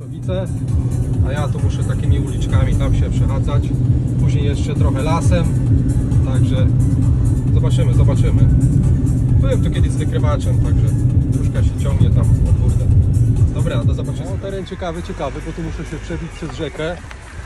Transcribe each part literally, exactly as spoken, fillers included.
Myszowice, a ja tu muszę takimi uliczkami tam się przechadzać, później jeszcze trochę lasem, także zobaczymy, zobaczymy. Byłem tu kiedyś z wykrywaczem, także troszkę się ciągnie tam, o kurde. Dobra, do zobaczenia. No, teren ciekawy, ciekawy, bo tu muszę się przebić przez rzekę.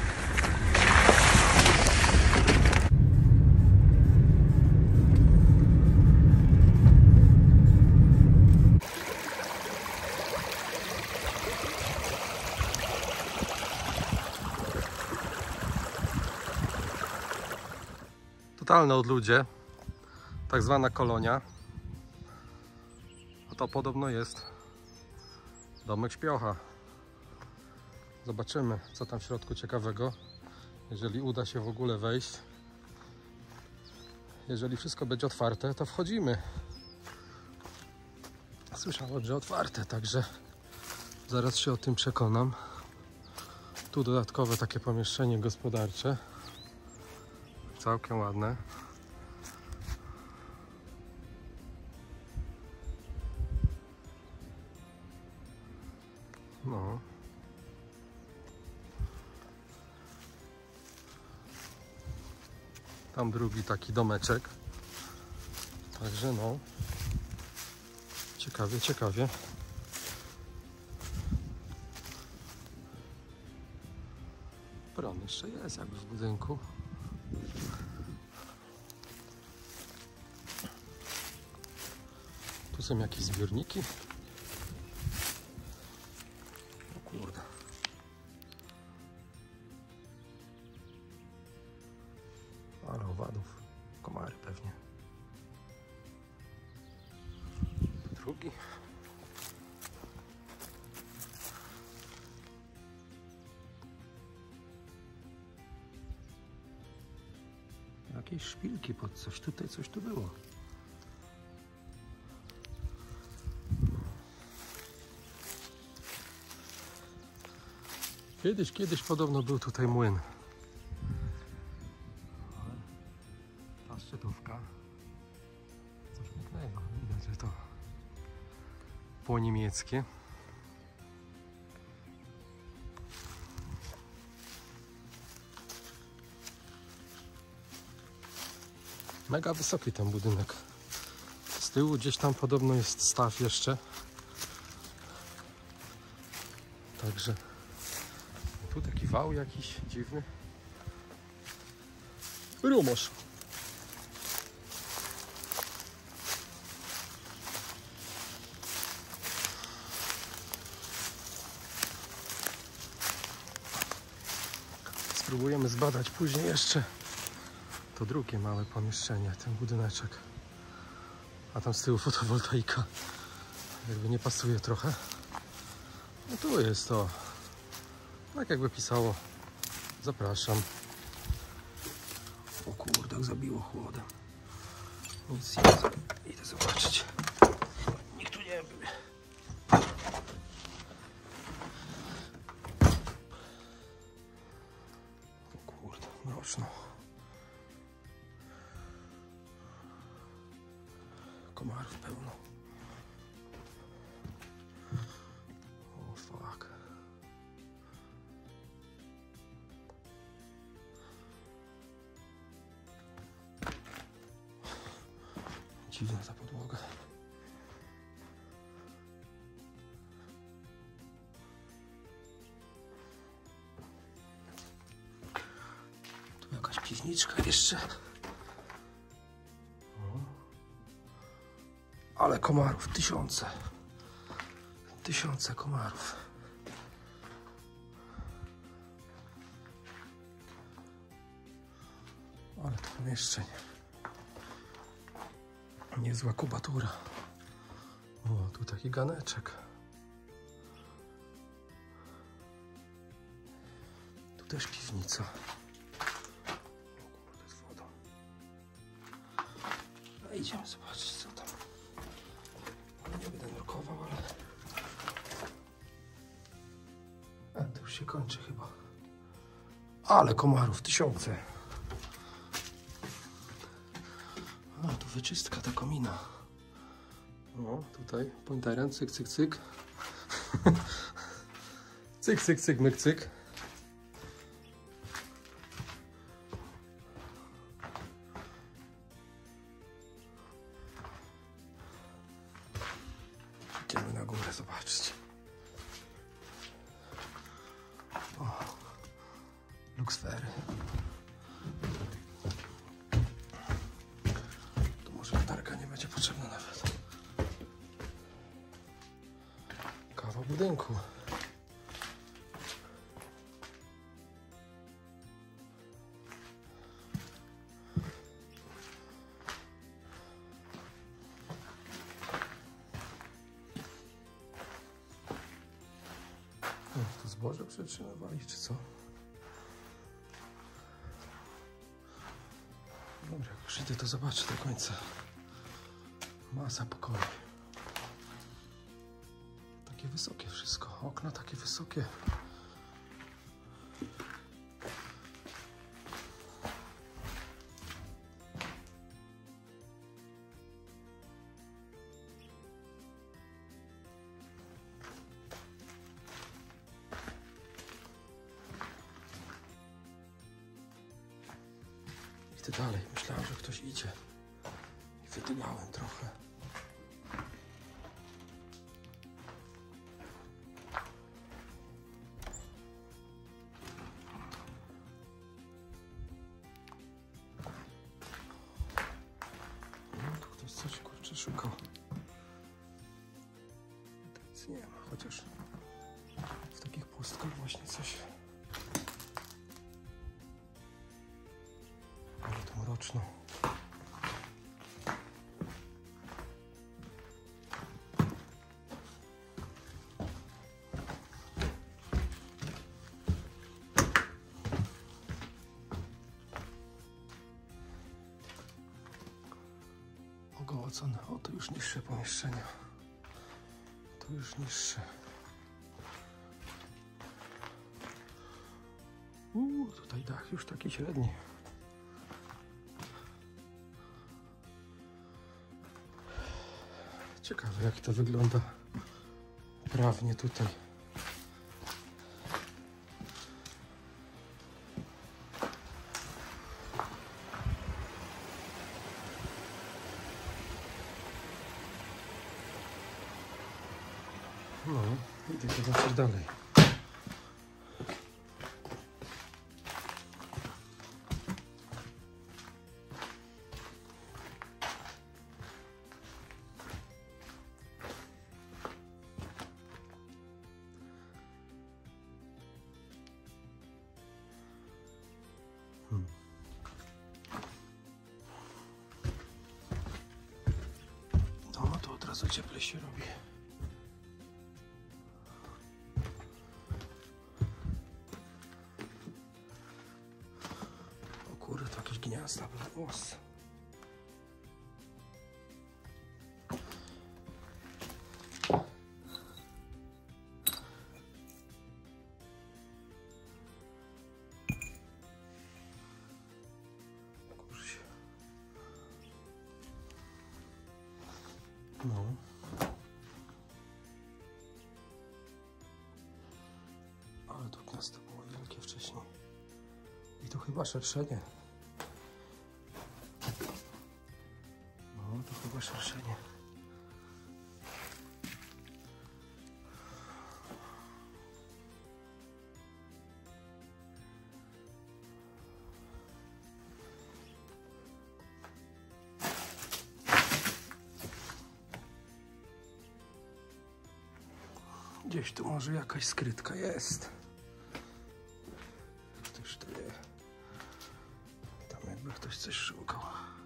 Totalne odludzie, tak zwana kolonia. A to podobno jest domek śpiocha. Zobaczymy, co tam w środku ciekawego, jeżeli uda się w ogóle wejść. Jeżeli wszystko będzie otwarte, to wchodzimy. Słyszałem, że otwarte, także zaraz się o tym przekonam. Tu dodatkowe takie pomieszczenie gospodarcze. Całkiem ładne. No. Tam drugi taki domeczek. Także no. Ciekawie, ciekawie. Prom jeszcze jest jakby w budynku. Tu są jakieś zbiorniki. O kurde. Ale owadów. Komary pewnie. Drugi. Jakieś szpilki pod coś. Tutaj coś tu było. Kiedyś, kiedyś podobno był tutaj młyn. Ale ta szczytówka, coś pięknego. Widać, że to po niemieckie. Mega wysoki ten budynek. Z tyłu gdzieś tam podobno jest staw jeszcze. Także tu taki wał jakiś dziwny. Rumosz. Spróbujemy zbadać później jeszcze to drugie małe pomieszczenie, ten budyneczek. A tam z tyłu fotowoltaika. Jakby nie pasuje trochę. No tu jest to. Tak jakby pisało. Zapraszam. O kurde, jak zabiło chłodem. Nic nie jest. Idę zobaczyć. Nikt tu nie był. O kurde, mroczno. Komarów pełno. O fuck. Dziwna ta podłoga. Tu jakaś piwniczka jeszcze. Ale komarów, tysiące. Tysiące komarów. Ale to pomieszczenie. Niezła kubatura. O, tu taki ganeczek. Tu też piwnica. O kurde, z wodą. A idziemy zobaczyć, co tam. Nie będę nurkował, ale... A, to już się kończy chyba. Ale komarów, tysiące. A, tu wyczystka ta komina. O, tutaj pointerem, cyk, cyk, cyk. Cyk, cyk, cyk, myk, cyk. Idziemy na górę, zobaczcie. O, luksfery. Tu może latarka nie będzie potrzebna nawet. Kawał budynku. Tu zboże przetrzymywali, czy co? Dobra, jak już idę, to zobaczę do końca. Masa pokoi. Takie wysokie wszystko. Okna takie wysokie. Idę dalej. Myślałem, że ktoś idzie. I wydymałem trochę. No, tu ktoś coś kurczę szukał. Nic nie ma, chociaż w takich pustkach właśnie coś. Ale to mroczno. Ogołocone. O, to już niższe pomieszczenia. To już niższe. Uuu, tutaj dach już taki średni. Ciekawe, jak to wygląda prawnie tutaj. No, idę zobaczyć dalej. Hmm. No, to od razu cieplej się robi. O kurde, to jakieś gniazda były. Os. No. Ale to gniazdo było wielkie wcześniej. I to chyba szerszenie. No, to chyba szerszenie. Gdzieś tu może jakaś skrytka jest. Ktoś tu je. Tam jakby ktoś coś szukał.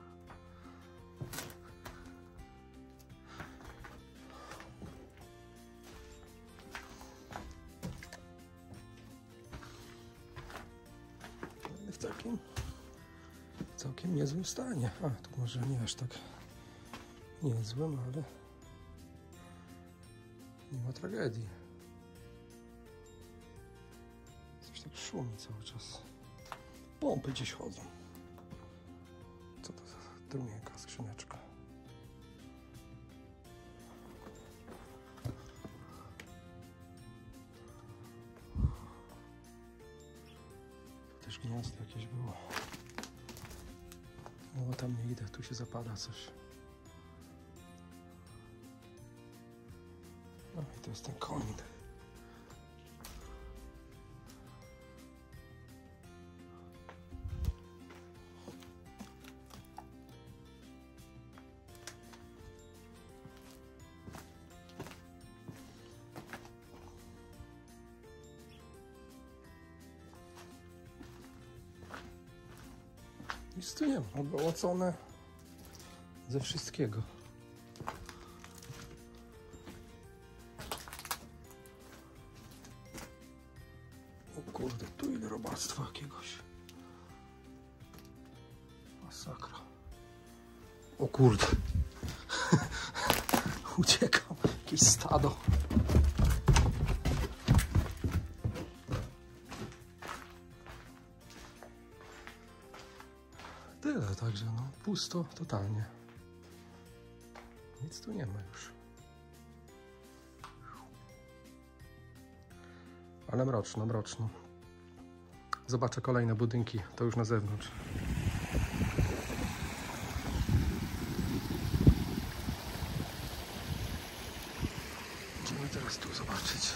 Ale w takim całkiem niezłym stanie. A, tu może nie aż tak niezłym, ale nie ma tragedii. Coś tak szumi cały czas. Pompy gdzieś chodzą. Co to za trumienka, skrzyneczka? też gniazdo jakieś było. No tam nie idę, tu się zapada coś. No i to jest ten komin. Nic tu nie ma, ogołocone ze wszystkiego. O kurde, tu ile robactwa jakiegoś. Masakra. O kurde. Uciekam. Jakieś stado. Tyle, także no pusto totalnie. Nic tu nie ma już. Ale mroczno, mroczno. Zobaczę kolejne budynki, to już na zewnątrz. Idziemy teraz tu zobaczyć.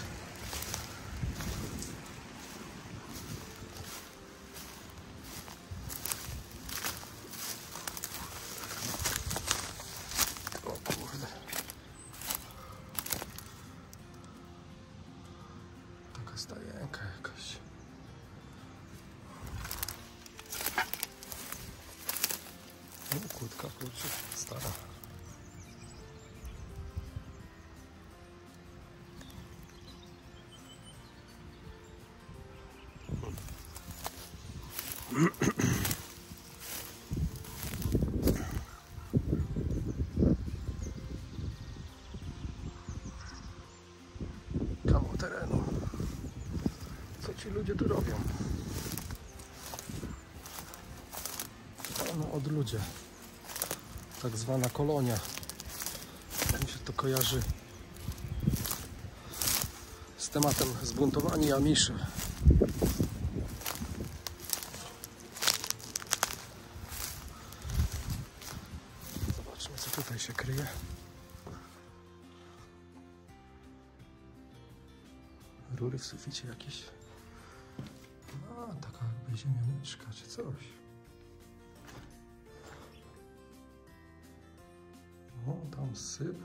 Stajenka jakaś. No, kłódka, kurczę, stara. Kawał terenu. Co ci ludzie tu robią? No, od ludzie. Tak zwana kolonia. Mi się to kojarzy z tematem zbuntowani Amiszy. Zobaczmy, co tutaj się kryje. Rury w suficie jakieś. A, taka jakby ziemianeczka czy coś. O, tam syp.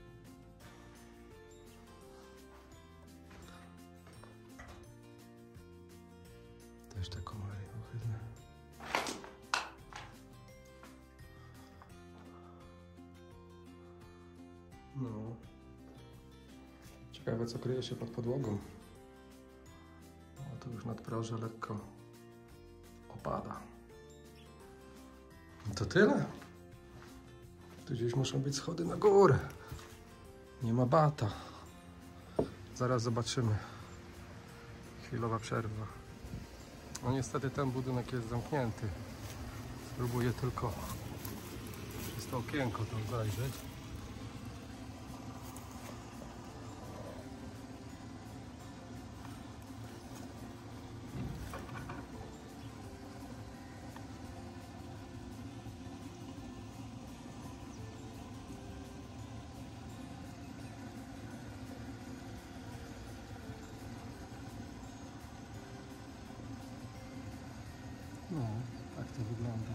Też te komary ohydne. No. Ciekawe, co kryje się pod podłogą. O, tu już nadproże lekko opada. No to tyle. Tu gdzieś muszą być schody na górę. Nie ma bata. Zaraz zobaczymy. Chwilowa przerwa. No niestety ten budynek jest zamknięty. Spróbuję tylko przez to okienko tam zajrzeć. No, tak to wygląda.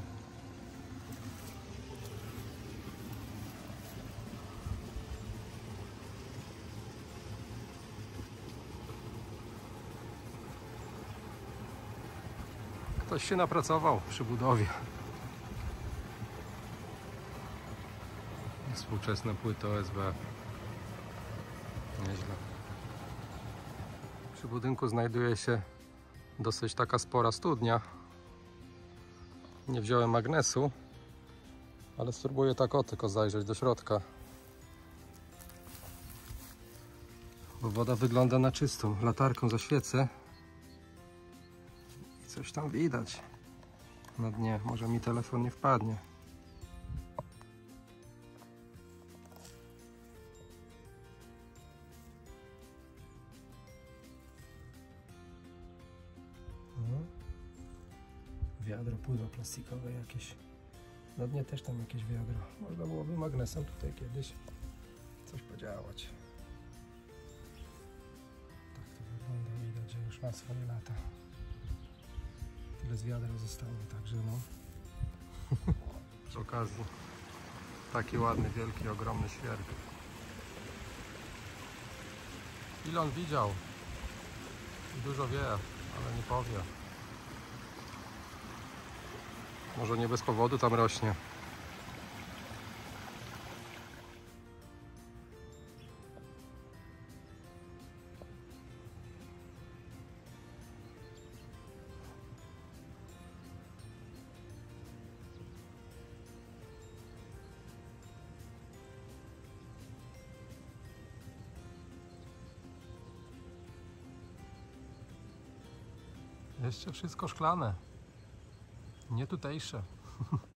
Ktoś się napracował przy budowie. Współczesne płyty O S B. Nieźle. Przy budynku znajduje się dosyć taka spora studnia. Nie wziąłem magnesu, ale spróbuję tak o tylko zajrzeć do środka. Bo woda wygląda na czystą. Latarką zaświecę i coś tam widać na dnie. Może mi telefon nie wpadnie. wiadro, pudło plastikowe jakieś. Na dnie też tam jakieś wiadro. Można byłoby magnesem tutaj kiedyś coś podziałać. Tak to wygląda, widać, że już ma swoje lata. Tyle z wiadra zostało, także no. Przy okazji taki ładny, wielki, ogromny świerk. Ile on widział i dużo wie, ale nie powie. Może nie bez powodu tam rośnie. Jeszcze wszystko szklane, nie tutejsze.